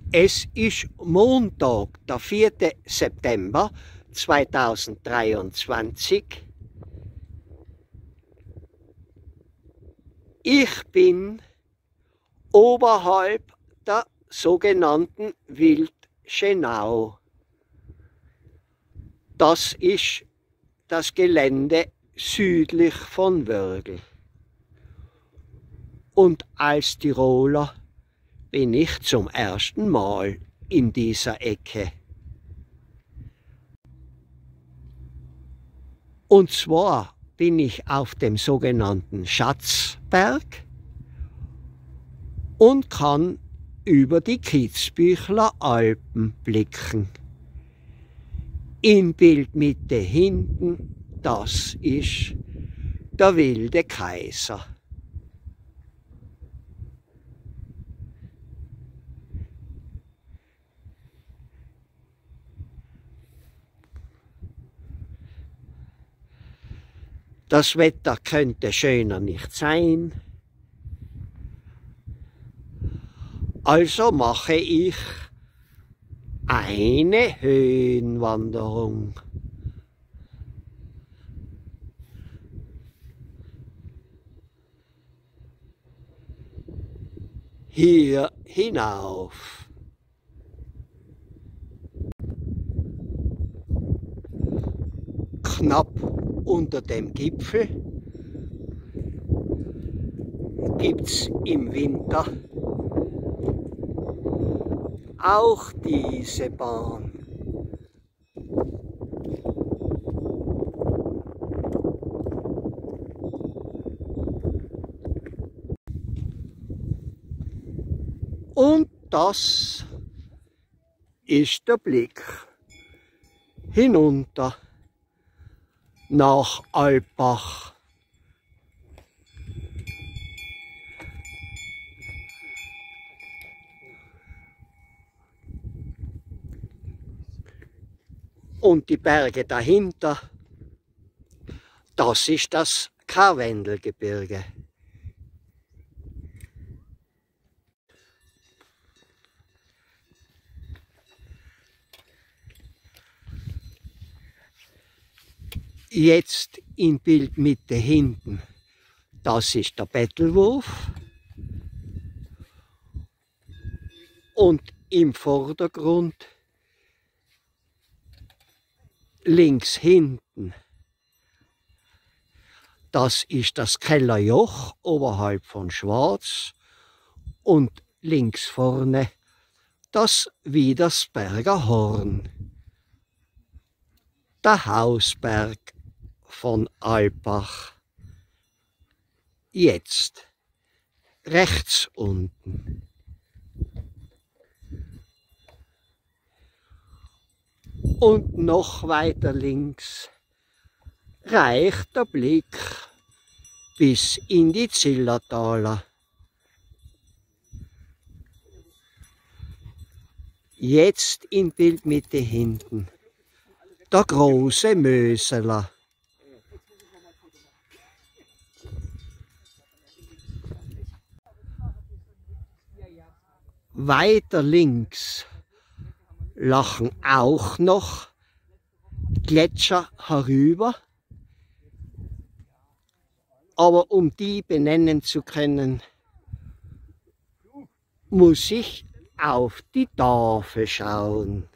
Es ist Montag, der 4. September 2023. Ich bin oberhalb der sogenannten Wildschenau. Das ist das Gelände südlich von Wörgl. Und als Tiroler bin ich zum ersten Mal in dieser Ecke. Und zwar bin ich auf dem sogenannten Schatzberg und kann über die Kitzbüchler Alpen blicken. In Bildmitte hinten, das ist der Wilde Kaiser. Das Wetter könnte schöner nicht sein. Also mache ich eine Höhenwanderung. Hier hinauf. Knapp unter dem Gipfel gibt's im Winter auch diese Bahn. Und das ist der Blick hinunter nach Alpbach. Und die Berge dahinter, das ist das Karwendelgebirge. Jetzt in Bildmitte hinten, das ist der Bettelwurf. Und im Vordergrund, links hinten, das ist das Kellerjoch oberhalb von Schwarz. Und links vorne das Widersberger Horn, der Hausberg von Alpbach. Jetzt rechts unten. Und noch weiter links reicht der Blick bis in die Zillertaler. Jetzt in Bildmitte hinten der große Möseler. Weiter links lachen auch noch Gletscher herüber, aber um die benennen zu können, muss ich auf die Tafel schauen.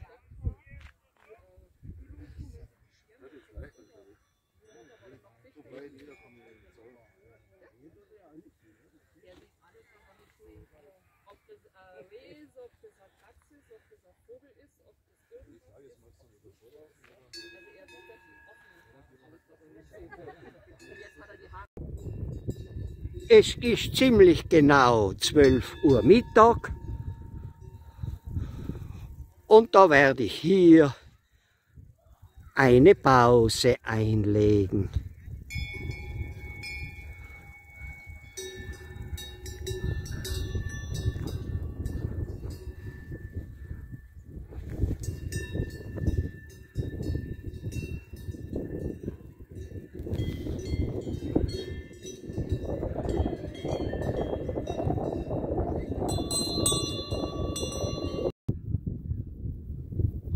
Es ist ziemlich genau 12 Uhr Mittag und da werde ich hier eine Pause einlegen.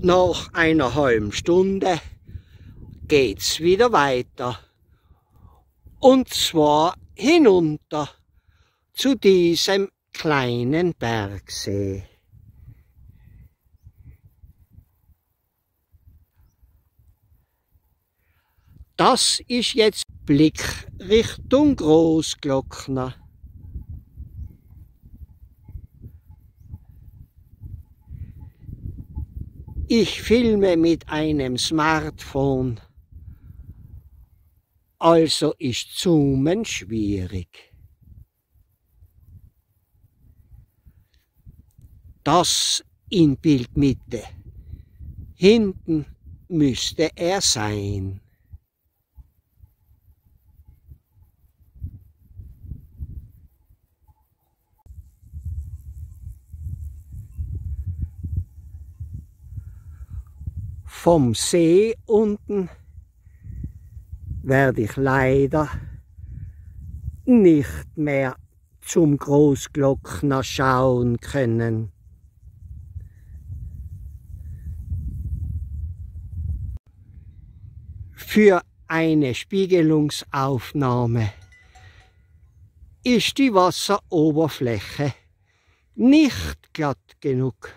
Nach einer halben Stunde geht's wieder weiter. Und zwar hinunter zu diesem kleinen Bergsee. Das ist jetzt Blick Richtung Großglockner. Ich filme mit einem Smartphone, also ist Zoomen schwierig. Das in Bildmitte. Hinten müsste er sein. Vom See unten werde ich leider nicht mehr zum Großglockner schauen können. Für eine Spiegelungsaufnahme ist die Wasseroberfläche nicht glatt genug.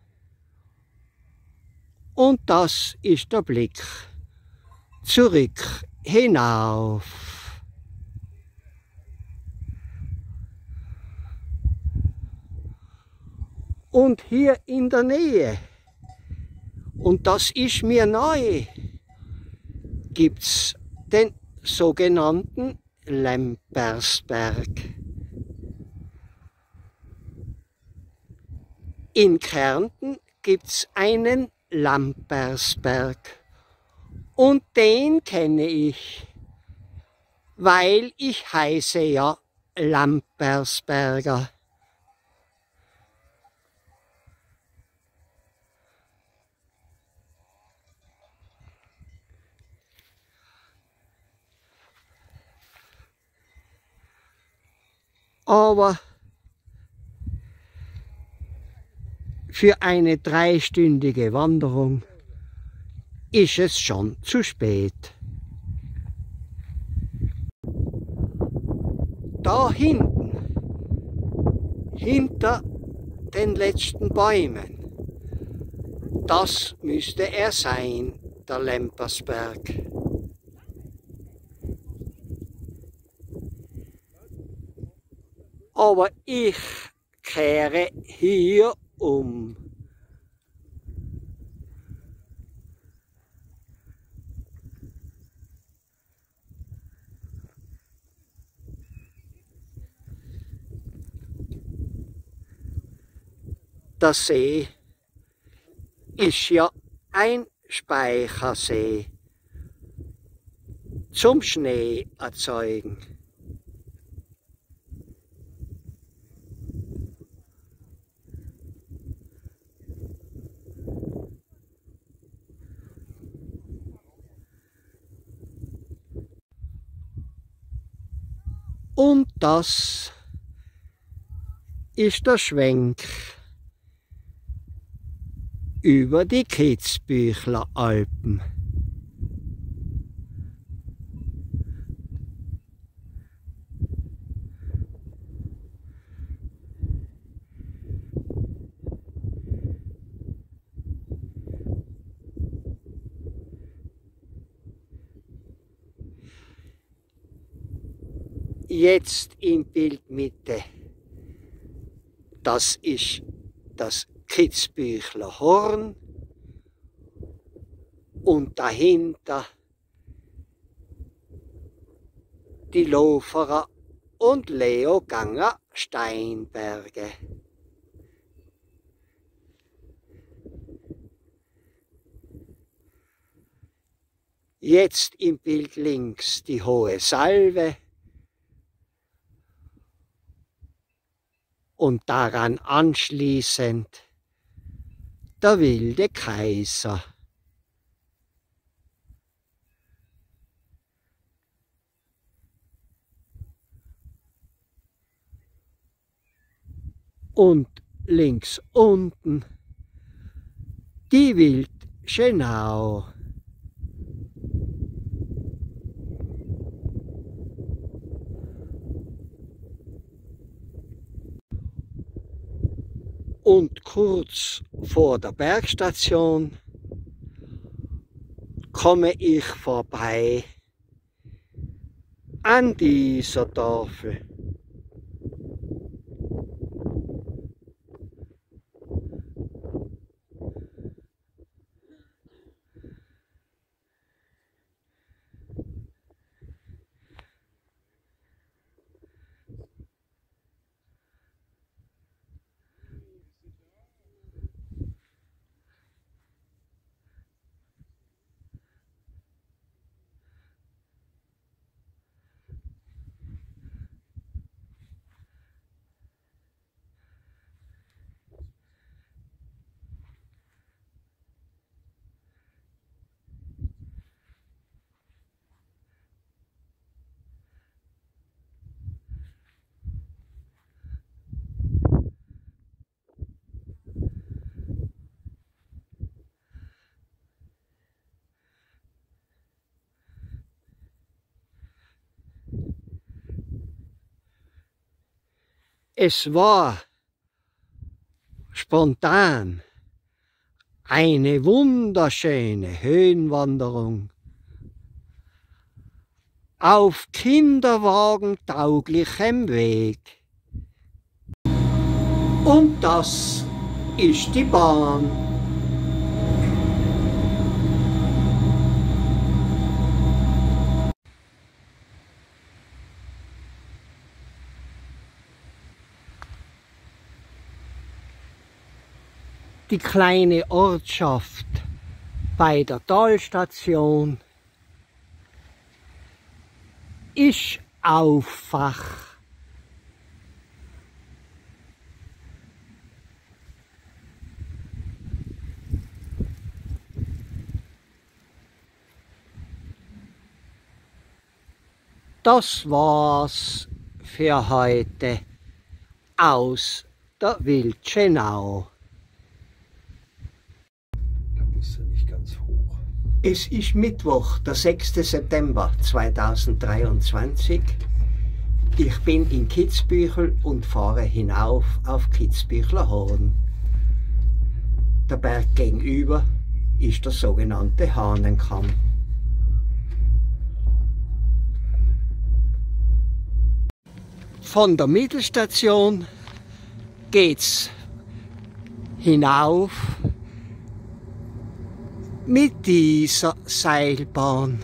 Und das ist der Blick zurück hinauf. Und hier in der Nähe, und das ist mir neu, gibt's den sogenannten Lempersberg. In Kärnten gibt's einen Lampersberg und den kenne ich, weil ich heiße ja Lampersberger. Aber für eine 3-stündige Wanderung ist es schon zu spät. Da hinten, hinter den letzten Bäumen, das müsste er sein, der Lempersberg. Aber ich kehre hier um. Der See ist ja ein Speichersee zum Schnee erzeugen. Und das ist der Schwenk über die Kitzbüchler Alpen. Jetzt in Bildmitte, das ist das Kitzbüchler Horn und dahinter die Loferer und Leoganger Steinberge. Jetzt im Bild links die Hohe Salve und daran anschließend der Wilde Kaiser. Und links unten Die Wildschenau. Und kurz vor der Bergstation komme ich vorbei an dieser Tafel. Es war spontan eine wunderschöne Höhenwanderung auf kinderwagentauglichem Weg. Und das ist die Bahn. Die kleine Ortschaft bei der Talstation ist Auffach. Das war's für heute aus der Wildschenau. Es ist Mittwoch, der 6. September 2023. Ich bin in Kitzbühel und fahre hinauf auf Kitzbühler Horn. Der Berg gegenüber ist der sogenannte Hahnenkamm. Von der Mittelstation geht's hinauf mit dieser Seilbahn.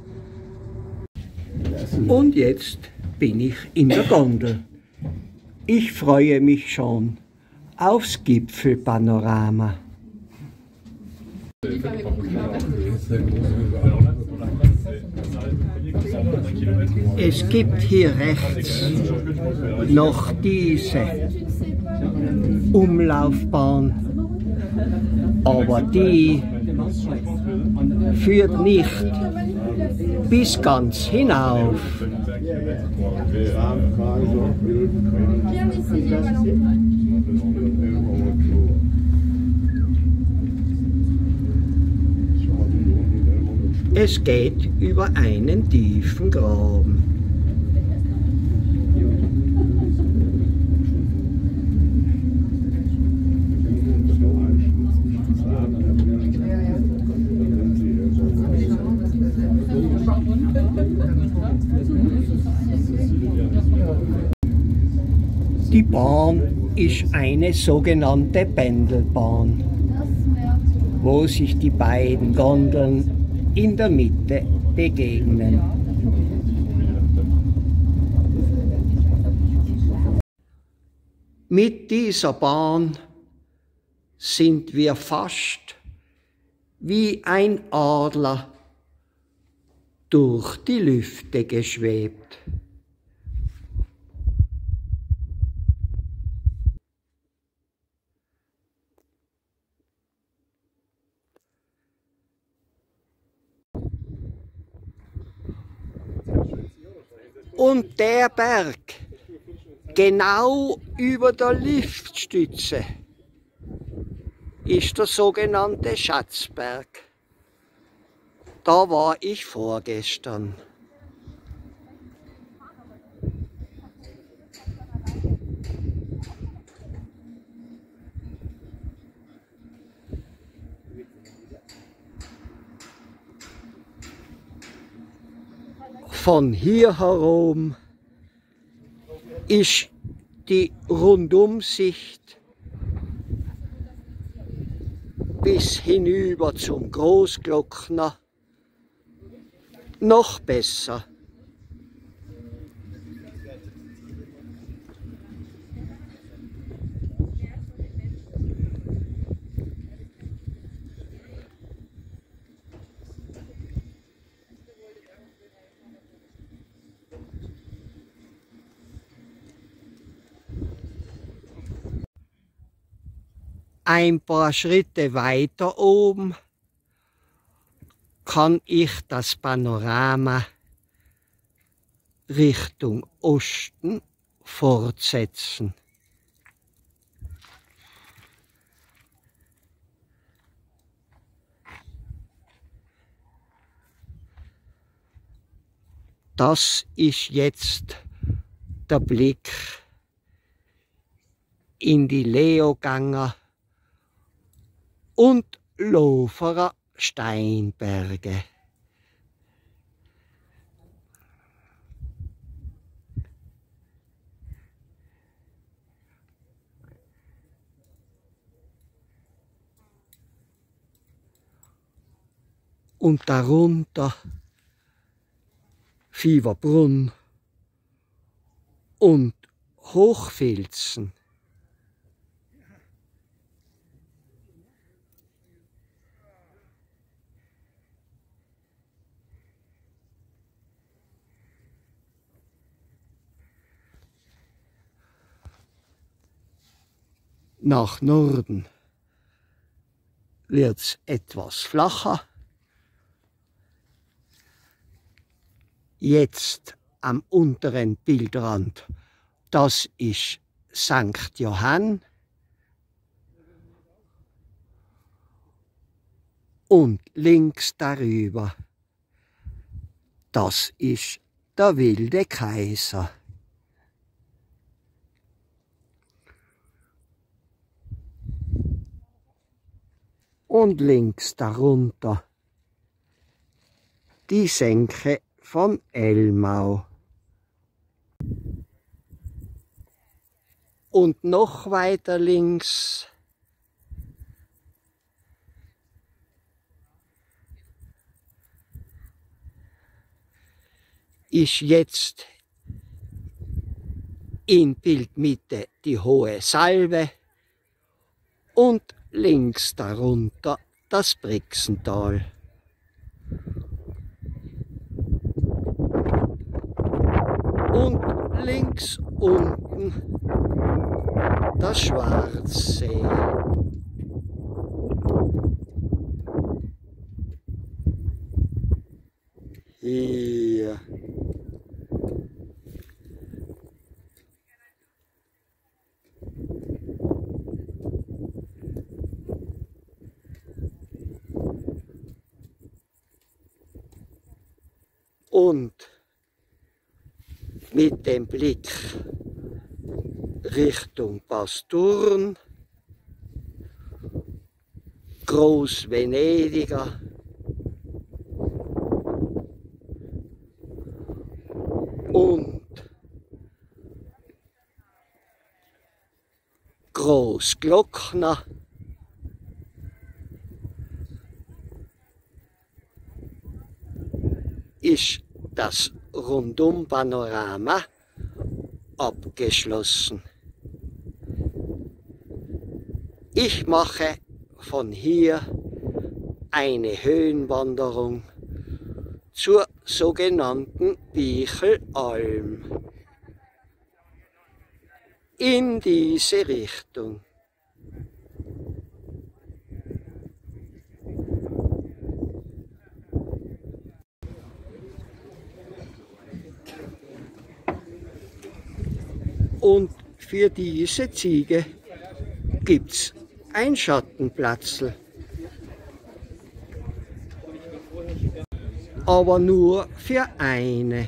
Und jetzt bin ich in der Gondel. Ich freue mich schon aufs Gipfelpanorama. Es gibt hier rechts noch diese Umlaufbahn, aber die führt nicht bis ganz hinauf. Es geht über einen tiefen Graben. Die Bahn ist eine sogenannte Pendelbahn, wo sich die beiden Gondeln in der Mitte begegnen. Mit dieser Bahn sind wir fast wie ein Adler durch die Lüfte geschwebt. Und der Berg, genau über der Liftstütze, ist der sogenannte Schatzberg. Da war ich vorgestern. Von hier herum ist die Rundumsicht bis hinüber zum Großglockner noch besser. Ein paar Schritte weiter oben kann ich das Panorama Richtung Osten fortsetzen. Das ist jetzt der Blick in die Leoganger und Loferer Steinberge. Und darunter Fieberbrunn und Hochfilzen. Nach Norden wird's etwas flacher. Jetzt am unteren Bildrand, das ist St. Johann. Und links darüber, das ist der Wilde Kaiser. Und links darunter die Senke von Elmau. Und noch weiter links ist jetzt in Bildmitte die Hohe Salve und links darunter das Brixental. Und links unten das Schwarzsee. Hier. Und mit dem Blick Richtung Pasturn, Groß-Venediger und Großglockner ist das Rundum-Panorama abgeschlossen. Ich mache von hier eine Höhenwanderung zur sogenannten Bichelalm. In diese Richtung. Und für diese Ziege gibt es ein Schattenplatzl. Aber nur für eine.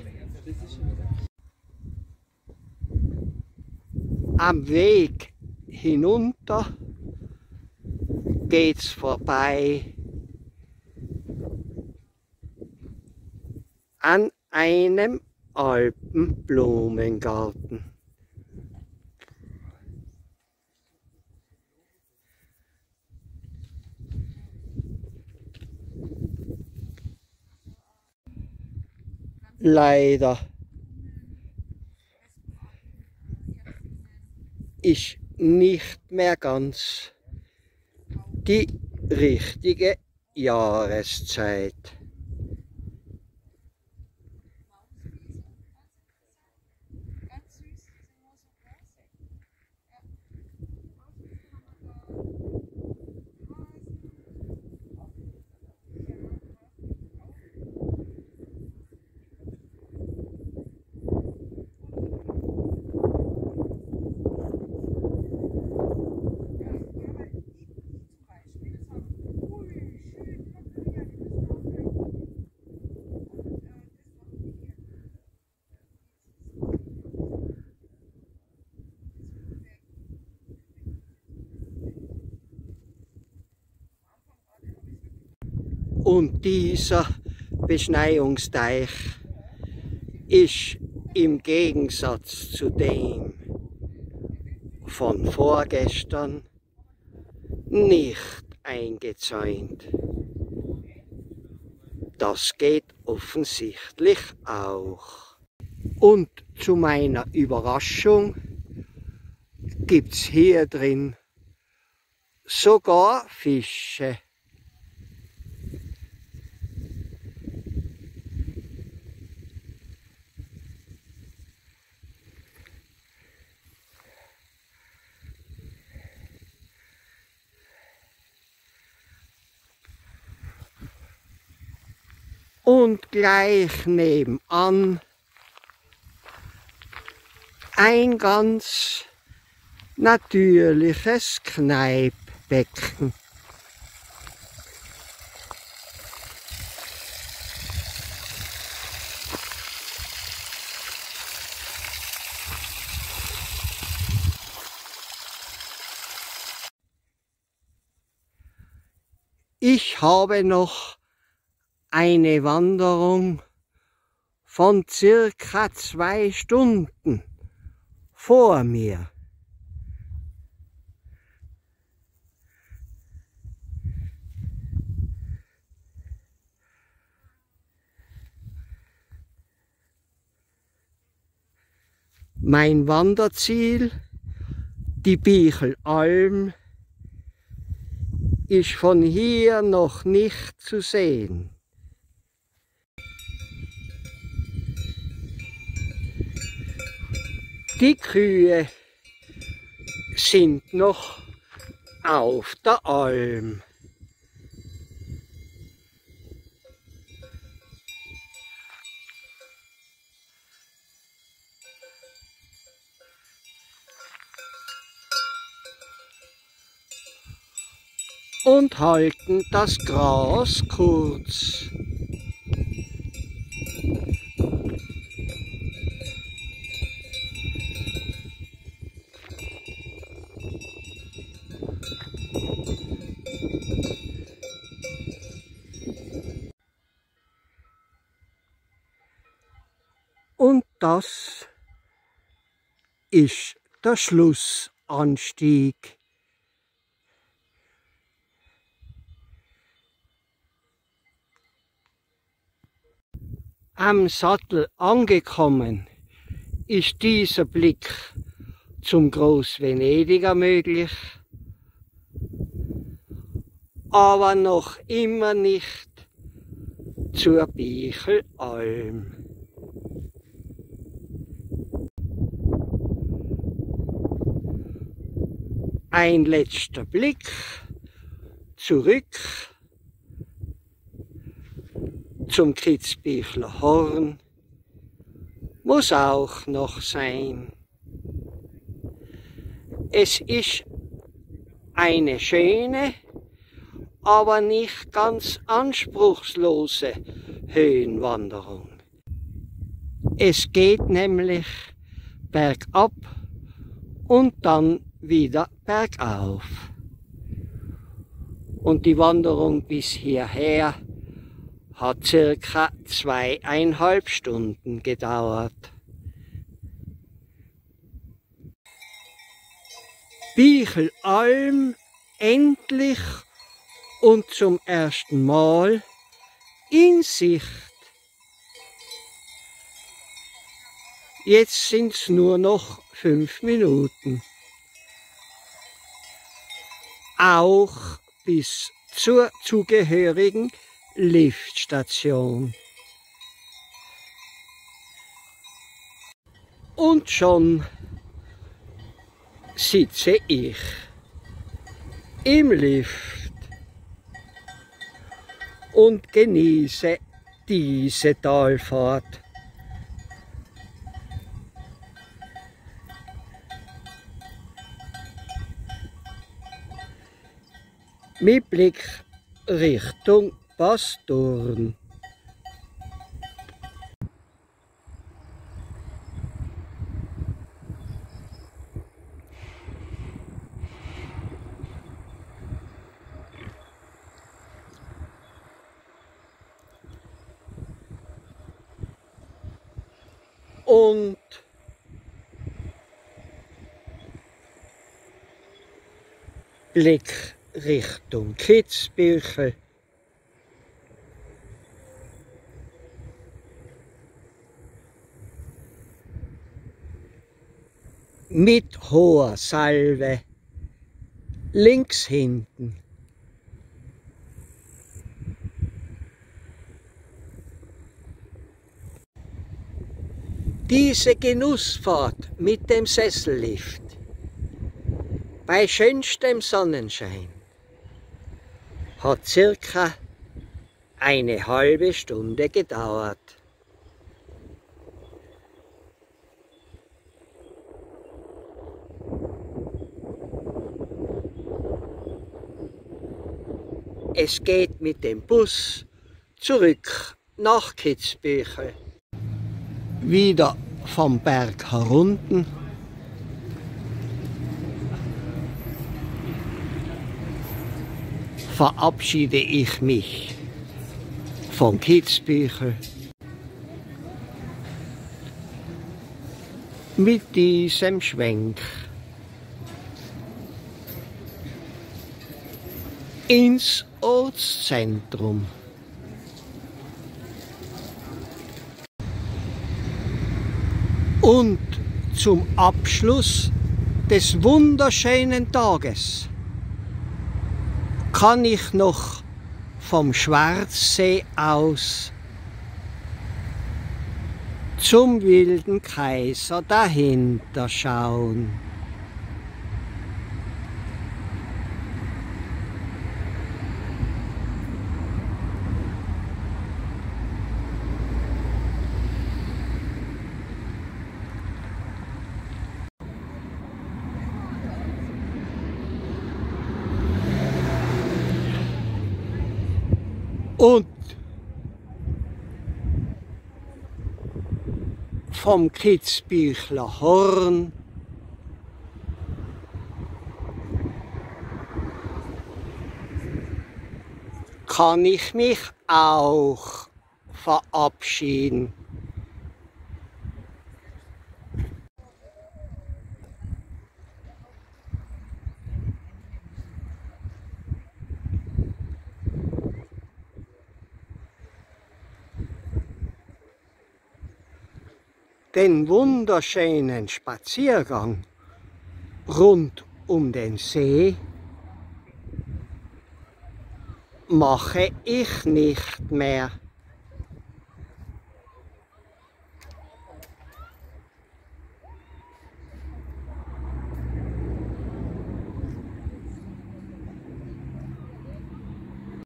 Am Weg hinunter geht's vorbei an einem Alpenblumengarten. Leider ist nicht mehr ganz die richtige Jahreszeit. Und dieser Beschneiungsteich ist im Gegensatz zu dem von vorgestern nicht eingezäunt. Das geht offensichtlich auch. Und zu meiner Überraschung gibt's hier drin sogar Fische. Und gleich nebenan ein ganz natürliches Kneippbecken. Ich habe noch eine Wanderung von circa 2 Stunden vor mir. Mein Wanderziel, die Bichelalm, ist von hier noch nicht zu sehen. Die Kühe sind noch auf der Alm. Und halten das Gras kurz. Und das ist der Schlussanstieg. Am Sattel angekommen ist dieser Blick zum Groß-Venediger möglich, aber noch immer nicht zur Bichelalm. Ein letzter Blick zurück zum Kitzbüchler Horn muss auch noch sein. Es ist eine schöne, aber nicht ganz anspruchslose Höhenwanderung. Es geht nämlich bergab und dann wieder bergauf. Und die Wanderung bis hierher hat circa 2,5 Stunden gedauert. Bychelalm endlich und zum ersten Mal in Sicht. Jetzt sind es nur noch 5 Minuten. Auch bis zur zugehörigen Liftstation. Und schon sitze ich im Lift und genieße diese Talfahrt. Mit Blick Richtung Pastorn. Und Blick Richtung Kitzbühel. Mit hoher Salve links hinten. Diese Genussfahrt mit dem Sessellift bei schönstem Sonnenschein hat circa eine halbe Stunde gedauert. Es geht mit dem Bus zurück nach Kitzbühel. Wieder vom Berg herunten. Verabschiede ich mich von Kitzbühel mit diesem Schwenk ins Ortszentrum. Und zum Abschluss des wunderschönen Tages kann ich noch vom Schwarzsee aus zum Wilden Kaiser dahinter schauen. Und vom Kitzbühler Horn kann ich mich auch verabschieden. Den wunderschönen Spaziergang rund um den See mache ich nicht mehr.